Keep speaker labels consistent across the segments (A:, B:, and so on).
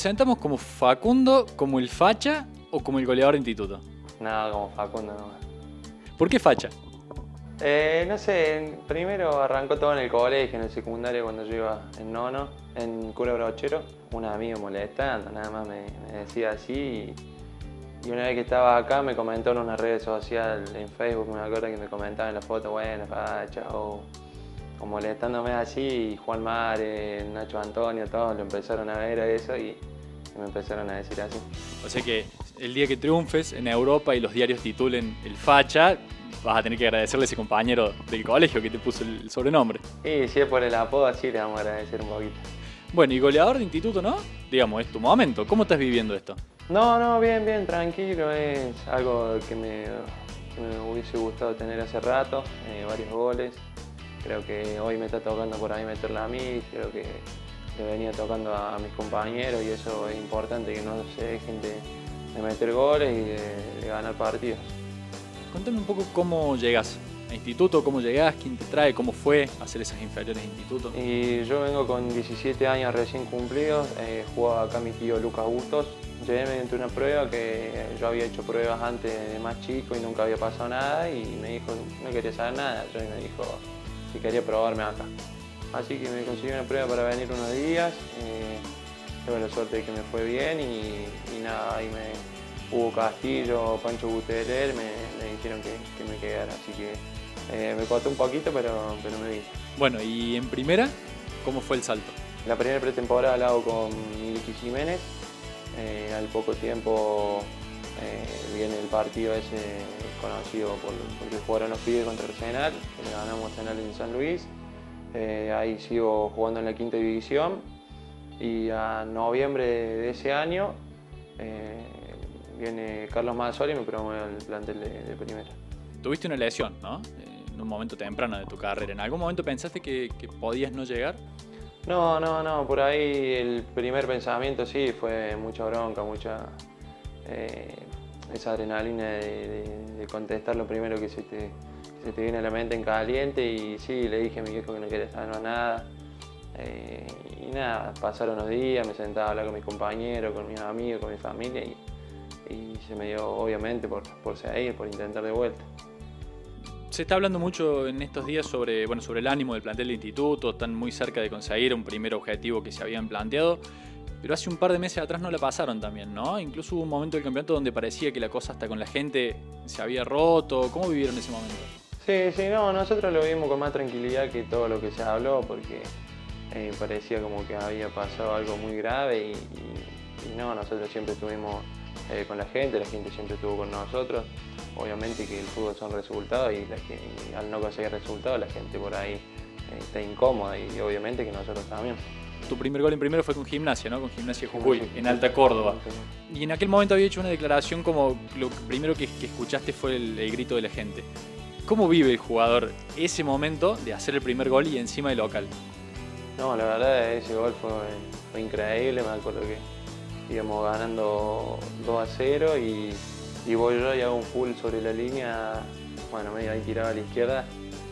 A: presentamos como Facundo, como el facha o como el goleador de instituto?
B: Nada, como Facundo no.
A: ¿Por qué facha?
B: No sé, primero arrancó todo en el colegio, en el secundario cuando yo iba en nono, en Cura Brochero, un amigo molestando, nada más me decía así y una vez que estaba acá me comentó en una red social, en Facebook, me acuerdo que me comentaba en la foto, bueno, facha o molestándome así y Juan Mare, Nacho Antonio, todos lo empezaron a ver a eso y me empezaron a decir así.
A: O sea que el día que triunfes en Europa y los diarios titulen el facha, vas a tener que agradecerle a ese compañero del colegio que te puso el sobrenombre.
B: Y si es por el apodo así le vamos a agradecer un poquito.
A: Bueno, y goleador de instituto, ¿no? Digamos, es tu momento. ¿Cómo estás viviendo esto?
B: No, bien, tranquilo, es algo que me hubiese gustado tener hace rato, varios goles. Creo que hoy me está tocando por ahí meterla a mí, creo que le venía tocando a mis compañeros y eso es importante, que no se dejen de meter goles y de ganar partidos.
A: Contame un poco cómo llegas a instituto, cómo llegás, quién te trae, cómo fue hacer esas inferiores de instituto.
B: Y yo vengo con 17 años recién cumplidos, jugaba acá mi tío Lucas Bustos. Llegué mediante una prueba que yo había hecho pruebas antes de más chico y nunca había pasado nada y me dijo, no quería saber nada, yo me dijo si quería probarme acá. Así que me conseguí una prueba para venir unos días, tuve la suerte de que me fue bien y nada, ahí Hugo Castillo, Pancho Buteler me dijeron que me quedara, así que me costó un poquito, pero me vine.
A: Bueno, y en primera, ¿cómo fue el salto?
B: La primera pretemporada la hago con Miliki Jiménez. Al poco tiempo viene el partido ese conocido porque jugaron los pibes contra Arsenal, que le ganamos a Arsenal en San Luis. Ahí sigo jugando en la quinta división y a noviembre de ese año viene Carlos Mazzoli y me promueve al plantel de primera.
A: Tuviste una lesión, ¿no? En un momento temprano de tu carrera. ¿En algún momento pensaste que podías no llegar?
B: No, por ahí el primer pensamiento sí fue mucha bronca, esa adrenalina de contestar lo primero que se te viene a la mente en caliente y sí, le dije a mi viejo que no quería saber nada. Y nada, pasaron los días, me sentaba a hablar con mis compañeros, con mis amigos, con mi familia y se me dio obviamente por seguir, por intentar de vuelta.
A: Se está hablando mucho en estos días sobre el ánimo del plantel de instituto, están muy cerca de conseguir un primer objetivo que se habían planteado, pero hace un par de meses atrás no la pasaron también, ¿no? Incluso hubo un momento del campeonato donde parecía que la cosa hasta con la gente se había roto. ¿Cómo vivieron ese momento?
B: Sí, no, nosotros lo vimos con más tranquilidad que todo lo que se habló porque parecía como que había pasado algo muy grave y no, nosotros siempre estuvimos con la gente siempre estuvo con nosotros. Obviamente que el fútbol son resultados y al no conseguir resultados la gente por ahí está incómoda y obviamente que nosotros también.
A: Tu primer gol en primero fue con Gimnasia, ¿no? Con Gimnasia Jujuy, en Alta Córdoba. Y en aquel momento había hecho una declaración como lo primero que escuchaste fue el grito de la gente. ¿Cómo vive el jugador ese momento de hacer el primer gol y encima de local?
B: No, la verdad ese gol fue increíble, me acuerdo que íbamos ganando 2-0 y voy yo y hago un full sobre la línea, bueno, medio ahí tirado a la izquierda,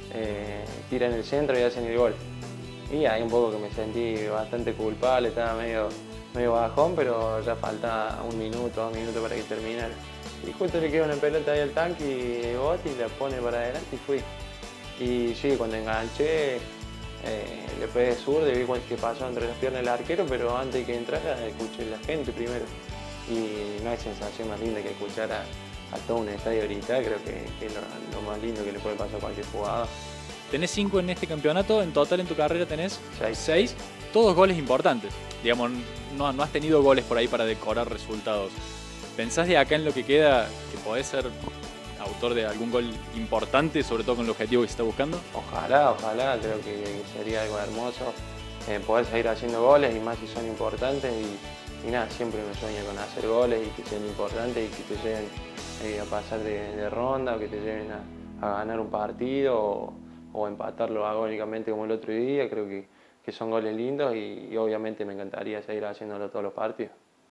B: tira en el centro y hacen el gol. Y ahí un poco que me sentí bastante culpable, estaba medio bajón, pero ya faltaba 1 minuto, 2 minutos para que terminara. Y justo le queda una pelota ahí al tanque y bote y la pone para adelante y fui. Y sí, cuando enganché, le pegué zurdo y vi que pasó entre las piernas del arquero, pero antes de que entrara escuché a la gente primero. Y no hay sensación más linda que escuchar a todo un estadio gritar, creo que es lo más lindo que le puede pasar a cualquier jugador.
A: Tenés 5 en este campeonato, en total en tu carrera tenés
B: 6.
A: 6, todos goles importantes. Digamos, no has tenido goles por ahí para decorar resultados. ¿Pensás de acá en lo que queda que podés ser autor de algún gol importante, sobre todo con el objetivo que se está buscando?
B: Ojalá, creo que sería algo hermoso poder seguir haciendo goles y más si son importantes y nada, siempre me sueño con hacer goles y que sean importantes y que te lleven a pasar de ronda o que te lleven a ganar un partido o empatarlo agónicamente como el otro día. Creo que son goles lindos y obviamente me encantaría seguir haciéndolo todos los partidos.